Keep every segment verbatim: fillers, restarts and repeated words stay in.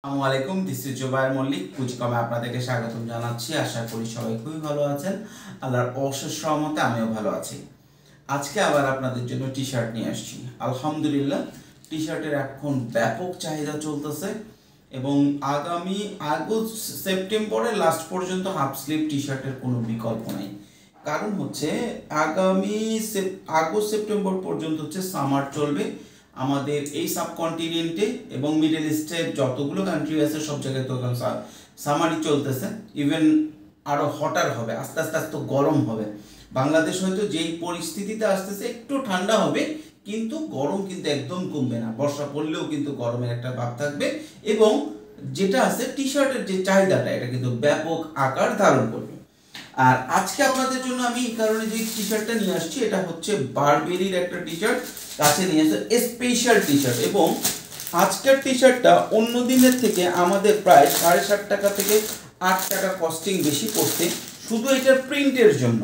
আসসালামু আলাইকুম, this is Zubair Mallik. পুঁজিকমে আপনাদেরকে স্বাগতম জানাচ্ছি। আশা করি সবাই খুবই ভালো আছেন। আল্লাহর অশেষ রহমতে আমিও ভালো আছি। আজকে আবার আপনাদের জন্য টি শার্ট নিয়ে আসছি। আলহামদুলিল্লাহ, টি শার্টের এখন ব্যাপক চাহিদা চলতেছে এবং আগামী আগস্ট সেপ্টেম্বরের লাস্ট পর্যন্ত হাফ স্লিভ টি শার্টের কোনো বিকল্প নেই। কারণ হচ্ছে আগামী আগস্ট সেপ্টেম্বর পর্যন্ত হচ্ছে সামার চলবে আমাদের এই সাবকন্টিনেন্টে এবং মিডল ইস্টের যতগুলো কান্ট্রি আছে সব জায়গায় তো সামারই চলতেছে। ইভেন আরও হটার হবে, আস্তে আস্তে আস্তে গরম হবে। বাংলাদেশ হয়তো যেই পরিস্থিতিতে আসতেছে একটু ঠান্ডা হবে, কিন্তু গরম কিন্তু একদম কমবে না। বর্ষা পড়লেও কিন্তু গরমের একটা ভাব থাকবে এবং যেটা আছে টি শার্টের যে চাহিদাটা এটা কিন্তু ব্যাপক আকার ধারণ করবে। আর আজকে আপনাদের জন্য আমি এই কারণে যে টি শার্টটা নিয়ে আসছি, এটা হচ্ছে বারবেরির একটা টি শার্ট, কাছে নিয়ে আসছে স্পেশাল টি শার্ট। এবং আজকের টি শার্টটা অন্য দিনের থেকে আমাদের প্রায় সাড়ে সাত টাকা থেকে আট টাকা কস্টিং বেশি পড়ছে, শুধু এটার প্রিন্টের জন্য।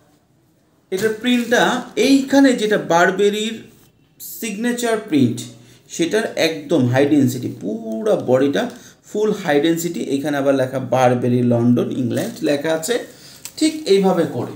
এটার প্রিন্টটা এইখানে যেটা বারবেরির সিগনেচার প্রিন্ট, সেটার একদম হাই ডেন্সিটি, পুরো বডিটা ফুল হাই ডেন্সিটি। এখানে আবার লেখা বারবেরি লন্ডন ইংল্যান্ড লেখা আছে, ঠিক এইভাবে করে।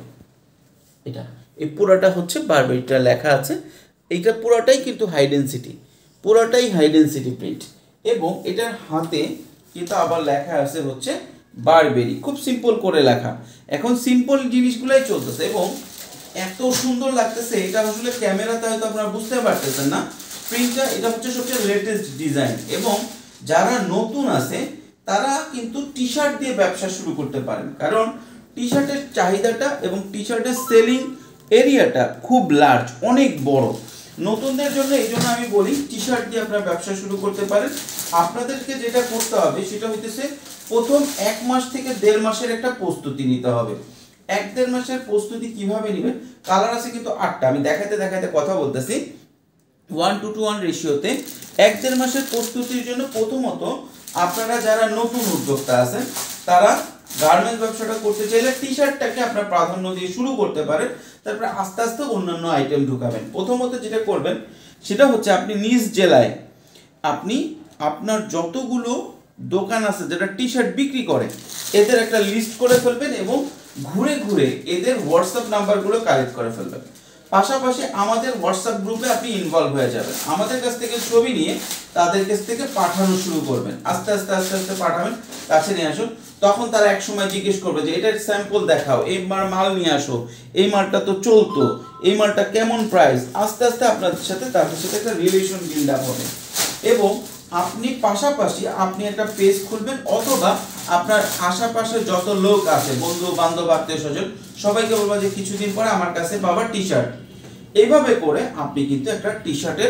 এটা এই পুরোটা হচ্ছে বারবেরিটা লেখা আছে, এইটা পুরোটাই কিন্তু হাই ডেন্সিটি, পুরোটাই হাই ডেন্সিটি প্রিন্ট। এবং এটার হাতে কিন্তু আবার লেখা আছে হচ্ছে বারবেরি, খুব সিম্পল করে লেখা। এখন সিম্পল জিনিসগুলাই চলতেছে এবং এত সুন্দর লাগতেছে। এটা আসলে ক্যামেরাতে হয়তো আপনারা বুঝতে পারতেছেন না প্রিন্টটা। এটা হচ্ছে সবচেয়ে লেটেস্ট ডিজাইন এবং যারা নতুন আছে তারা কিন্তু টি শার্ট দিয়ে ব্যবসা শুরু করতে পারেন, কারণ টি শার্টের চাহিদাটা এবং টি শার্টের সেলিং এরিয়াটা খুব লার্জ, অনেক বড়। নতুনদের জন্য এই জন্য আমি বলি টি শার্ট দিয়ে আপনারা ব্যবসা শুরু করতে পারেন। আপনাদেরকে যেটা করতে হবে সেটা হইতেছে প্রথম এক মাস থেকে দেড় মাসের একটা প্রস্তুতি নিতে হবে। এক দেড় মাসের প্রস্তুতি কিভাবে নেবেন? কালার আছে কিন্তু আটটা, আমি দেখাতে দেখাতে কথা বলতেছি। ওয়ান টু টু ওয়ান রেশিওতে এক দেড় মাসের প্রস্তুতির জন্য প্রথমত আপনারা যারা নতুন উদ্যোক্তা আছেন তারা গার্মেন্টস ব্যবসাটা করতে চাইলে টি শার্টটাকে আপনার প্রাধান্য দিয়ে শুরু করতে পারেন, তারপরে আস্তে আস্তে অন্যান্য আইটেম ঢুকাবেন। প্রথমত যেটা করবেন সেটা হচ্ছে আপনি নিজ জেলায় আপনি আপনার যতগুলো দোকান আছে যেটা টি শার্ট বিক্রি করে এদের একটা লিস্ট করে ফেলবেন এবং ঘুরে ঘুরে এদের হোয়াটসঅ্যাপ নাম্বারগুলো কালেক্ট করে ফেলবেন। পাশাপাশি আমাদের হোয়াটসঅ্যাপ গ্রুপে আপনি ইনভলভ হয়ে যাবেন। আমাদের কাছ থেকে ছবি নিয়ে তাদের কাছ থেকে পাঠানো শুরু করবেন, আস্তে আস্তে আস্তে আস্তে পাঠাবেন, কাছে নিয়ে আসুন। তখন তারা এক সময় জিজ্ঞেস করবে যে এটার স্যাম্পল দেখাও, এই মাল নিয়ে আসো, এই মালটা তো চলতো, এই মালটা কেমন প্রাইস। আস্তে আস্তে আপনাদের সাথে তাদের সাথে একটা রিলেশন বিল্ড আপ হবে এবং আপনি পাশাপাশি আপনি একটা পেজ খুলবেন, অথবা আপনার আশেপাশে যত লোক আছে বন্ধু বান্ধব আত্মীয় স্বজন সবাইকে বলবেন যে কিছুদিন পরে আমার কাছে পাবা টি শার্ট। এইভাবে করে আপনি কিন্তু একটা টি শার্টের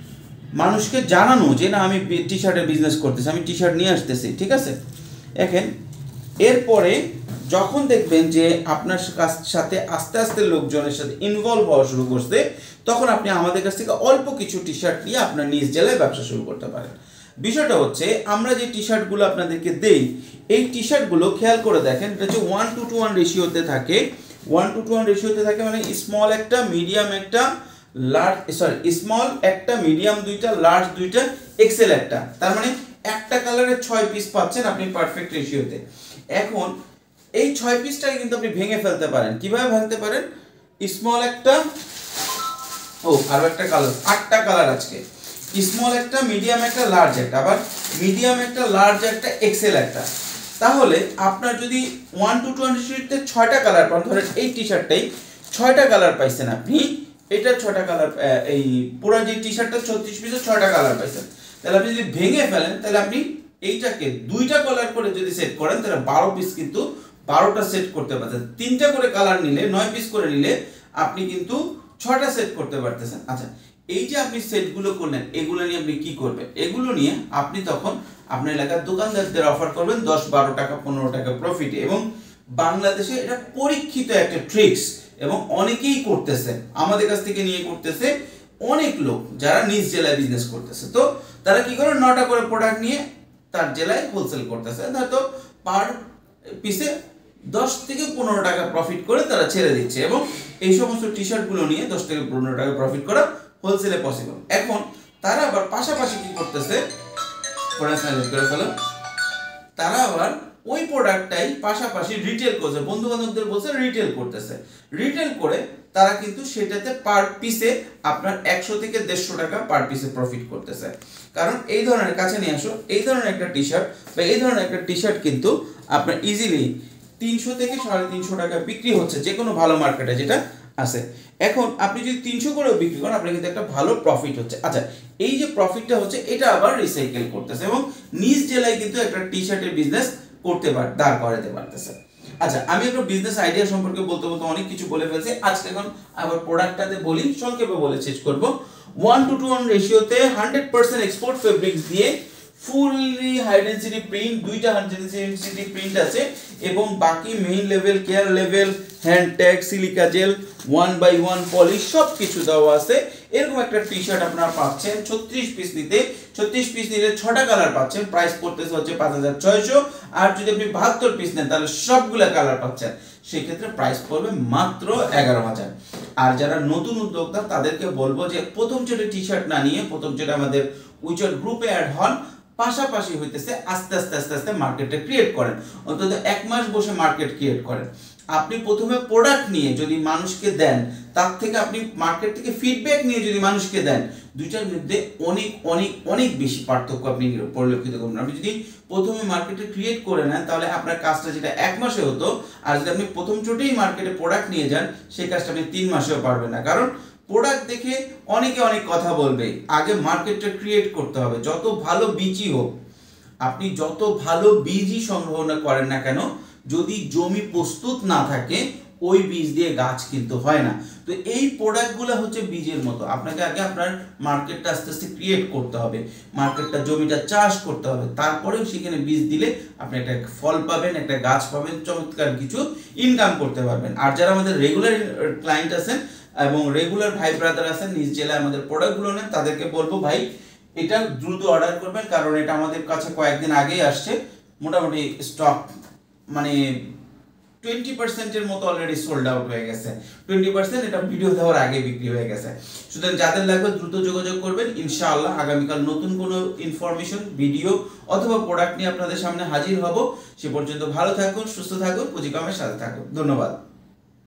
মানুষকে জানানো যে না আমি টি শার্টের বিজনেস করতেছি, আমি টি শার্ট নিয়ে আসতেছি, ঠিক আছে। দেখেন এরপরে যখন দেখবেন যে আপনার সাথে আস্তে আস্তে লোকজনের সাথে ইনভলভ হওয়া শুরু করছে, তখন আপনি আমাদের কাছ থেকে অল্প কিছু টি শার্ট নিয়ে আপনার নিজ জেলায় ব্যবসা শুরু করতে পারেন। বিষয়টা হচ্ছে আমরা যে টি শার্টগুলো আপনাদেরকে দেই, এই টি শার্টগুলো খেয়াল করে দেখেন, এটা হচ্ছে ওয়ান টু টু ওয়ান রেশিওতে থাকে। ওয়ান টু টু ওয়ান রেশিওতে থাকে মানে স্মল একটা, মিডিয়াম একটা, লার্জ সরি স্মল একটা, মিডিয়াম দুইটা, লার্জ দুইটা, এক্সেল একটা। তার মানে একটা কালারের ছয় পিস পাচ্ছেন আপনি পারফেক্ট রেশিওতে। এখন এই ছয় পিসটাকে কিন্তু আপনি ভেঙে ফেলতে পারেন। কিভাবে ভাঙতে পারেন? স্মল একটা, ও আরো একটা কালার, আটটা কালার আজকে। স্মল একটা, মিডিয়াম একটা, লার্জ একটা, আবার মিডিয়াম একটা, লার্জ একটা, এক্সেল একটা। তাহলে আপনার যদি ওয়ান টু টোয়েন্টি থ্রিতে ছয়টা কালার পান, ধরেন এই টি শার্টটাই ছয়টা কালার পাইছেন আপনি, এটা ছয়টা কালার, এই পুরো যে টি শার্টটা ছত্রিশ পিসে ছয়টা কালার পাইছেন, তাহলে আপনি যদি ভেঙে ফেলেন তাহলে আপনি এইটাকে দুইটা কালার করে যদি সেট করেন তাহলে বারো পিস কিন্তু বারোটা সেট করতে পারছেন। তিনটা করে কালার নিলে, নয় পিস করে নিলে আপনি কিন্তু ছয়টা সেট করতে পারতেছেন। আচ্ছা, এই যে আপনি সেটগুলো করলেন এগুলো নিয়ে আপনি কি করবেন? এগুলো নিয়ে আপনি তখন আপনার এলাকার দোকানদারদের অফার করবেন দশ বারো টাকা পনেরো টাকা প্রফিটে। এবং বাংলাদেশে এটা পরীক্ষিত একটা ট্রিক্স এবং অনেকেই করতেছে, আমাদের কাছ থেকে নিয়ে করতেছে অনেক লোক যারা নিজ জেলায় বিজনেস করতেছে। তো তারা কি করে, নটা করে প্রোডাক্ট নিয়ে তার জেলায় হোলসেল করতেছে, হয়তো পার পিসে দশ থেকে পনেরো টাকা প্রফিট করে তারা ছেড়ে দিচ্ছে। এবং এই সমস্ত টি শার্টগুলো নিয়ে দশ থেকে পনেরো টাকা প্রফিট করা হোলসেলে পসিবল। এখন তারা আবার পাশাপাশি কি করতেছে, ফোনে সাইলেন্ট করে ফেলো। তারা আবার ওই প্রোডাক্টটাই পাশাপাশি রিটেল করছে, বন্ধু বান্ধবদের বলছে রিটেল করতেছে, রিটেল করে তারা কিন্তু সেটাতে পার পিসে আপনার একশো থেকে দেড়শো টাকা পার পিসে প্রফিট করতেছে। কারণ এই ধরনের, কাছে নিয়ে আসো, এই ধরনের একটা টি শার্ট বা এই ধরনের একটা টি শার্ট কিন্তু আপনার ইজিলি তিনশো থেকে সাড়ে তিনশো টাকা বিক্রি হচ্ছে যে কোনো ভালো মার্কেটে যেটা আছে। এখন আপনি যদি তিনশো করেও বিক্রি করেন আপনার কিন্তু একটা ভালো প্রফিট হচ্ছে। আচ্ছা, এই যে প্রফিটটা হচ্ছে এটা আবার রিসাইকেল করতেছে এবং নিজ জেলায় কিন্তু একটা টি শার্টের বিজনেস করতে পার দাঁড় করাতে পারতেছে। আচ্ছা, আমি একটা বিজনেস আইডিয়া সম্পর্কে বলতে বলতে অনেক কিছু বলে ফেলছি। আজকে এখন আবার প্রোডাক্টটাতে বলি, সংক্ষেপে বলে শেষ করব। ওয়ান টু টু ওয়ান রেশিওতে হান্ড্রেড পার্সেন্ট এক্সপোর্ট ফেব্রিক্স দিয়ে ফুললি হাই ডেন্সিটি প্রিন্ট, দুইটা হাই ডেন্সিটি প্রিন্ট আছে এবং বাকি main level, care level, hand tag, silica gel, one by one polish সব কিছু দেওয়া আছে। এরকম একটা টি শার্ট আপনারা পাচ্ছেন ছত্রিশ পিস নিতে, ছত্রিশ পিস নিলে ছটা কালার পাচ্ছেন, প্রাইস পড়তেছে হচ্ছে পাঁচ হাজার ছয়শো। আর যদি আপনি বাহাত্তর পিস নেন তাহলে সবগুলা কালার পাচ্ছেন, সেক্ষেত্রে প্রাইস পড়বে মাত্র এগারো হাজার। আর যারা নতুন উদ্যোক্তা তাদেরকে বলবো যে প্রথম যেটা টি শার্ট না নিয়ে প্রথম যেটা আমাদের উইচার গ্রুপে অ্যাড হন, পাশাপাশি হইতেছে আস্তে আস্তে আস্তে আস্তে মার্কেটটা ক্রিয়েট করেন, অন্তত এক মাস বসে মার্কেট ক্রিয়েট করেন। আপনি প্রথমে প্রোডাক্ট নিয়ে যদি মানুষকে দেন, তার থেকে আপনি মার্কেট থেকে ফিডব্যাক নিয়ে যদি মানুষকে দেন, দুইটার মধ্যে অনেক অনেক অনেক বেশি পার্থক্য আপনি পরিলক্ষিত করবেন। আপনি যদি প্রথমে মার্কেটে ক্রিয়েট করে নেন তাহলে আপনার কাজটা যেটা এক মাসে হতো, আর যদি আপনি প্রথম চোটেই মার্কেটে প্রোডাক্ট নিয়ে যান সেই কাজটা আপনি তিন মাসেও পারবেন না। কারণ প্রোডাক্ট দেখে অনেকে অনেক কথা বলবে, আগে মার্কেটটা ক্রিয়েট করতে হবে। যত ভালো বীজই হোক, আপনি যত ভালো বীজই সংগ্রহ করেন না কেন, যদি জমি প্রস্তুত না থাকে ওই বীজ দিয়ে গাছ কিন্তু হয় না। তো এই প্রোডাক্টগুলো হচ্ছে বীজের মতো, আপনাকে আগে আপনার মার্কেটটা আস্তে আস্তে ক্রিয়েট করতে হবে, মার্কেটটা জমিটা চাষ করতে হবে, তারপরেও সেখানে বীজ দিলে আপনি একটা ফল পাবেন, একটা গাছ পাবেন, চমৎকার কিছু ইনকাম করতে পারবেন। আর যারা আমাদের রেগুলার ক্লায়েন্ট আছেন এবং রেগুলার ভাই ব্রাদার আছেন, নিজ জেলায় আমাদের প্রোডাক্টগুলো নেন, তাদেরকে বলবো ভাই এটা দ্রুত অর্ডার করবেন, কারণ এটা আমাদের কাছে কয়েকদিন আগেই আসছে। মোটামুটি স্টক মানে টোয়েন্টি পার্সেন্টের মতো অলরেডি সোল্ড আউট হয়ে গেছে, টোয়েন্টি পার্সেন্ট এটা ভিডিও দেওয়ার আগে বিক্রি হয়ে গেছে। সুতরাং যাদের লাগবে দ্রুত যোগাযোগ করবেন। ইনশাআল্লাহ আগামীকাল নতুন কোনো ইনফরমেশন, ভিডিও অথবা প্রোডাক্ট নিয়ে আপনাদের সামনে হাজির হব। সে পর্যন্ত ভালো থাকুন, সুস্থ থাকুন, পুঁজিকমের সাথে থাকুন। ধন্যবাদ।